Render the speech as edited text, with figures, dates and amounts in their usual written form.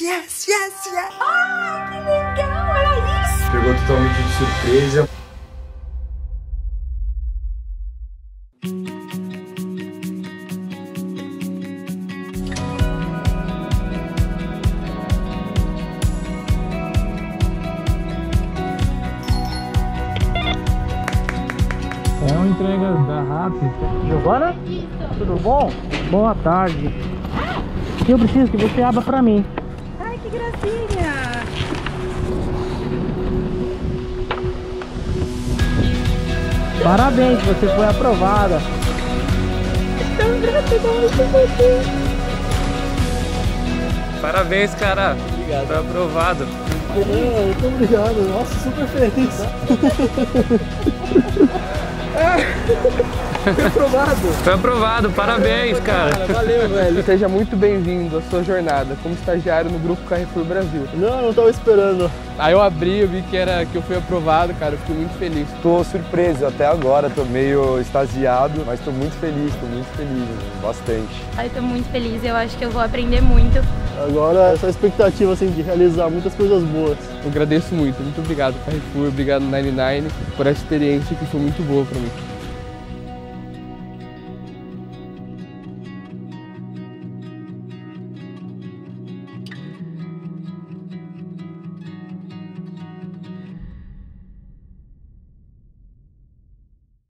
yes, yes, yes. Ai, que legal, era isso. Pegou totalmente de surpresa. É uma entrega da Rappi. Giovana? Tudo bom? Boa tarde. Eu preciso que você abra pra mim. Ai, que gracinha. Parabéns, você foi aprovada. Tão gratidão. Parabéns, cara. Obrigado. Foi aprovado. Muito obrigado. Nossa, super feliz. Foi aprovado. Foi aprovado, parabéns, cara. Valeu, velho. Seja muito bem-vindo à sua jornada como estagiário no Grupo Carrefour Brasil. Não tava esperando. Aí eu abri, eu vi que eu fui aprovado, cara, eu fiquei muito feliz. Tô surpreso até agora, tô meio extasiado, mas tô muito feliz, bastante. Ai, tô muito feliz, eu acho que eu vou aprender muito. Agora essa expectativa assim, de realizar muitas coisas boas. Eu agradeço muito obrigado Carrefour, obrigado 99 por essa experiência que foi muito boa pra mim.